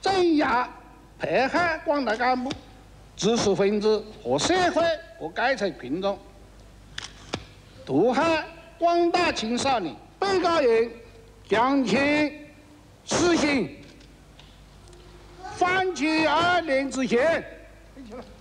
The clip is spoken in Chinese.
镇压迫害广大干部、知识分子和社会各阶层群众，毒害广大青少年。被告人江青死刑，缓期2年执行。